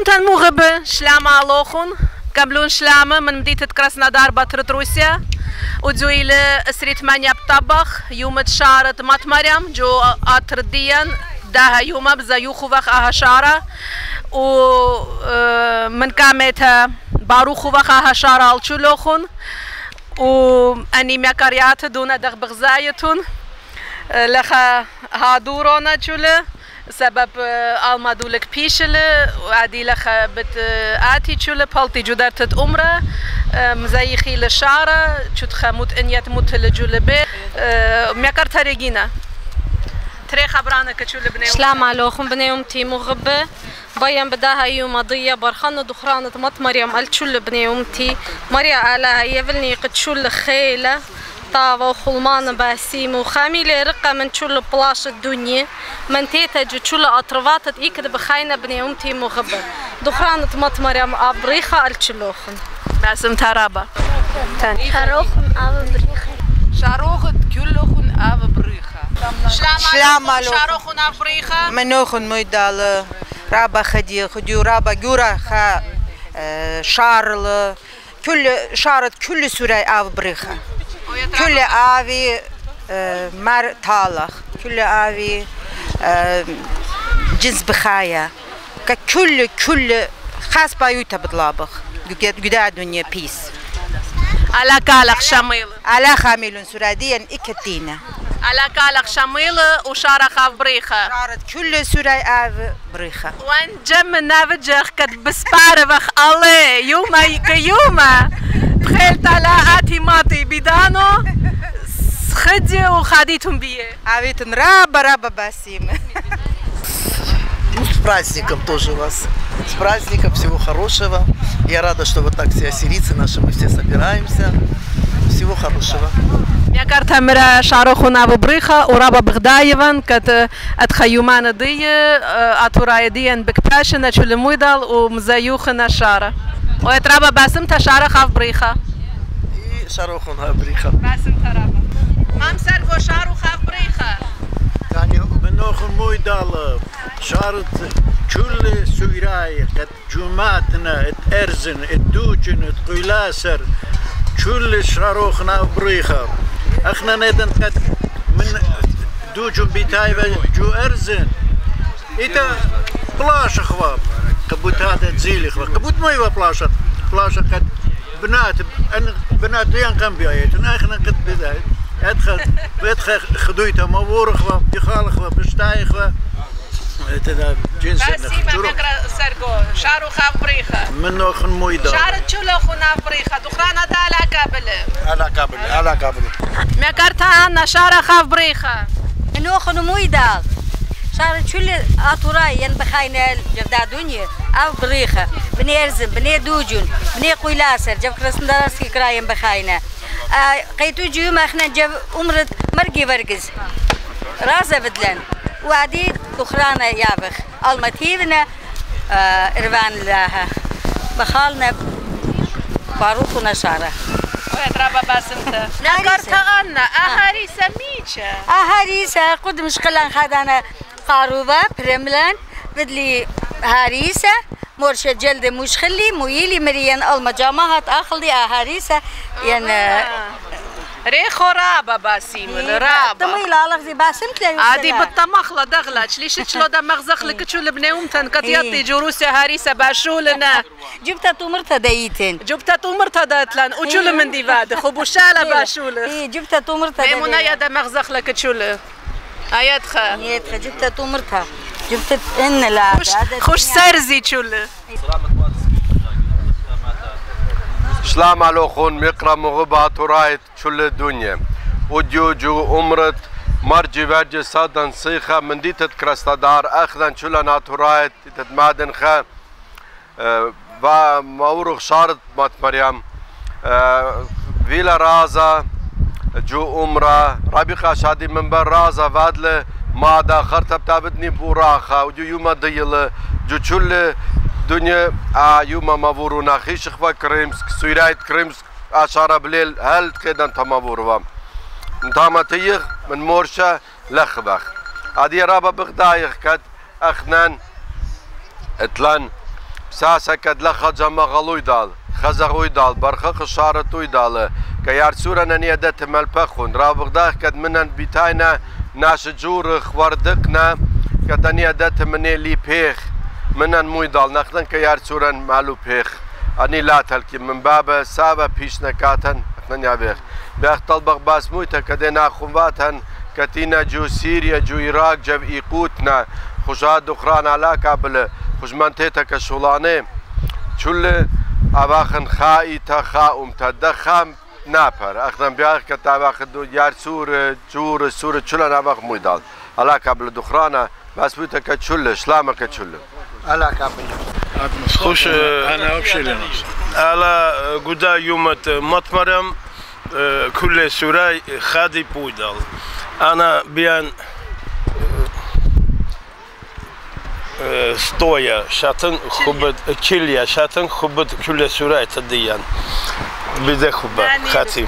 يوم تنمغب شلامة لوخون قبلون شلامة من مدينة كراسنودار بطرة روسيا ودزويل اسريت مانيا بطبخ يوم شارة مات مريم جو اترديا داها يوم بزا يوخوخ اها شارة و من كامتها باروخوخ اها شارة الچولوخون و اني مكاريات دون دغ بغزايتون لخا هادورونا چوله سبب آلمادولك پیشله و عدی لخا بت آتی چوله پالتی جدارتت عمره مزایخی لشاره چود خمود انیت متل جوله به میکر ترگینا تري خبرانه كتشول بنيوم سلام عليكم بنيوم تي مغبه بايم بداها يوم ضيه برخانه دخرانه مت مريم التشول بنيوم تي مريا على يفلني قتشول خيله طاوة خلمان باسيم وخاميلة رقة من تشول بلاش الدنيا من تيتا جو تشول أطرفات إيكد بخاينة بنيوم تي مغبه دخرانه مت مريم أبريخة التشلوخن باسم ترابا شاروخن أبريخة شاروخن كلهن أبريخة شلام شاروخن أبريخة منوخن ميدال رابا خديو رابا جورا خا شارل كل شارت كل سورة أبريخة كل آوي مر تالخ كل آوي جنس بخايا كل خاص بايوتا بطلابخ جدا دنيا بيس على كالخ شاميل على خاميل سراديا إكتينا على كالخ شاميل وشارخ أبريخة شارت كل سورة آف بريخة وان جم نافجخ كد بسباربخ الله يوما كيوما بخيلت على آتي ماتي بدانو خدي وخديتم بيه عبيتن раба басим. С праздником тоже вас. С праздником, всего хорошего. Я рада, что вот так все ассирийцы наши, мы все собираемся. Всего хорошего. Я карта мира шарохуна выбрыха, ураба Бгдаеван, кат отхаюмана дые, атурая диен бекпашина, чулемуйдал, у мзаюхана шара. Ой, траба басим та шара хавбрыха. И шарохуна бриха. Басим тараба. Мам сарго шару хавбрыха. يعني بناخذ مويدال شارت كل سويراي قد جماعتنا ارزن الدوجن قيلاسر كل شاروخنا بريخه اخنا ندن قد من دوجن بتايبه جو ارزن اذا بلاش اخواب قبوت هذا تزيل اخواب قبوت ما يبغى بلاش قد بنات ديان كم بيايتنا اخنا قد بدايه ادخل خدويته مورخه يخالخه بشتايخه تدا جنس باسيما نقرا سرقو شارو خاف بريخه منو خن مويدا شارت شلو خنا بريخه دخرانا دا على قابل ما كرتا انا شارا خاف بريخه منو خن مويدا شارت شل اطراي ين بخاينه جبدا دنيا او بريخه بني ارزم بني دوجن بني قيلاسر جب كرسندارسكي كرايم بخاينه قيتو جيوم احنا جب عمرت مرقي ورقز راسه بدلن وعدي دخرانا يابخ المتيرنا اروان لها بخالنا باروخنا شاره ويترابا باسمته نقرت انا اهاريسه ميتشه اهاريسه قد مشكلان خدانا قاروبه برملان بدلي هاريسه مرشد جلد مشخلي مويلي مريان المجامعات اخلي اهاريسه ين ريخو رابا باسيم رابا تمي لا لغزي باسم تلاقي عادي بالطمخله دغلت ليش شلو دا مغزخ لك شو لبنيوم تنكتيطي جروسي هاريسه باشولنا جبتها تومرتها دايتين جبتها تومرتها داتلان وشول من دي فاد خبوشاله باشوله اي جبتها تومرتها ميمونه يا دا مغزخ لك شول ايادخه جبتها تومرتها جبت ان لا خوش سرزي شول سلام عليكم مقرا مغبات ورايت شل الدنيا وديوجو امرت مرجي ورجي صادن صيخه من ديتت كرستادار اخذا شلنا ترايت تتمادن خا و مورخ شارت مات مريم فيلا رازا جو امرا ربيقه شادي منبر رازا فادله ما دا خرطب تابدني بوراخه وديو يوم ديله جو شل دنيا يوم مابورونا خيش خوا كريمس سويرايت كريمس اشاره بليل هل كده انت مابوروا انتامتيخ من مورشا لخبخ ادي رابا بغدايخ كد اخنان اتلان ساسا كد لخجا مغلوي دال خزغوي دال برخخ شارتوي دال كيار سورة نيادت ملبخون رابغداه كد منن بيتاينا ناش جورخ وردقنا كدنيادت مني لي بيخ منن موي دال نخدن كيار سورة مالو بيخ اني لا تلكي من باب سابا بيش نكاتن نيا بيخ بيخ طلبق باس مويتا كدنا خنباتن كتينا جو سوريا جو عراق جب ايقوتنا خشاد دخران على كابل خشمنتيتا كشولاني شل اباخن خائي تخاؤم تدخم نابر اخدم بيخ كتاباخدو يار سور جور سور شلن اباخ مويدال على كابل دخرانا بس مويتا كتشل شلامة كتشل على كابل خوش انا ابشر على قدا يوم مطمرم كل سوراي خادي بودال انا بيان ستويا شاتن خبد كيليا شاتن خبد كل سوراي تديان بده خبا خاتم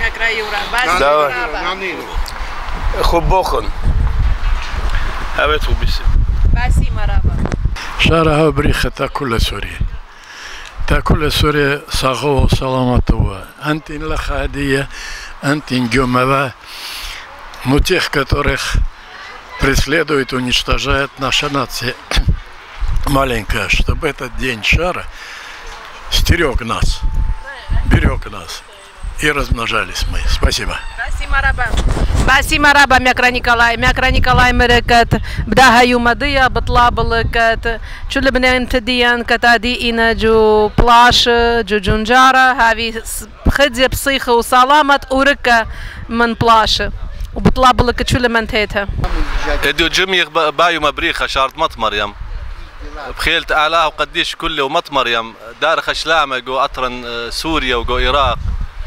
خبوخن هبتو بسم باسي مرابا شارها بريخة تاكل سوريا تاكل سوريا صاغو سلامته انت لخادية انت جمова но тех, которых преследует, уничтожает наша нация маленькая, чтобы этот день шара стерег нас, берег нас и размножались мы. Спасибо. باسي مرابا ميكرا نيكولاي مركت بداها يوم ديا بطلابلكت شو اللي بنت ديان كتادي إنا جو بلاش جو جنجارة هذه خدية بصيخة وسلامة وركة من بلاش وبطلابلك شو اللي منتهيتها اديو جميع بايو مبريخة شارت مط مريم بخيلت اعلاه وقديش كله ومط مريم دار خشلامة جو اطرن سوريا وجو عراق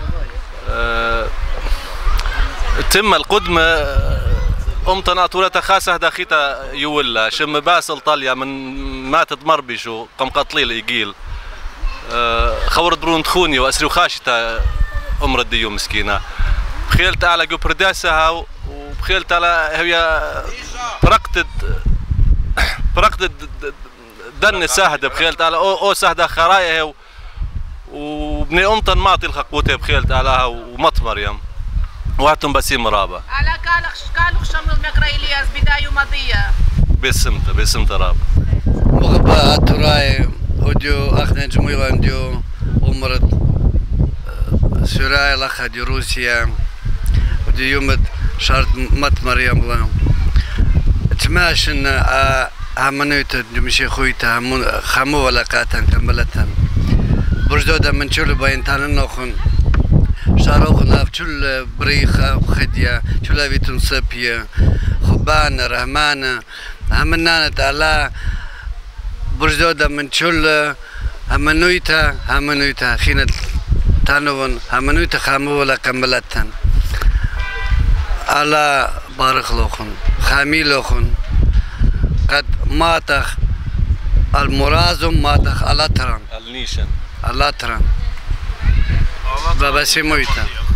تم القدمة امتنا طولة خاصة داخيتا يولا شم باسل طاليا من ما تضمر بشو قم قتليل يقيل خور درون تخوني واسري وخاشتا امر الديو مسكينة بخيلت على جو برداسها وبخيلت على هي برقت دن ساهدة بخيلت على او ساهدة خرايا وبني امتن ماطي الخقوتة بخيلت علىها ومط مريم واتم بسيم رابا على كالخ شمل المكرا إلياس بداية مضية بسمت رابا مغبا تراي وديو اخنا جميلة ديو عمرت سوراي لخا دي روسيا وديو يومت شارت مط مريم لا تماشن همنويت دمشي خويتا خمو ولا قاتن كملتن برجدودا من شل باينتان نخون شاروخنا في شل بريخة وخدية شل بيتون سبية خبان رحمانة همنانة على برجدودا من شل همنويتا خينة تانوون همنويتا خامو ولا كملتن على بارخ لوخن خامي لوخن قد ماتخ المرازم ماتخ على تران النيشن الله ترى بابا سيمويتا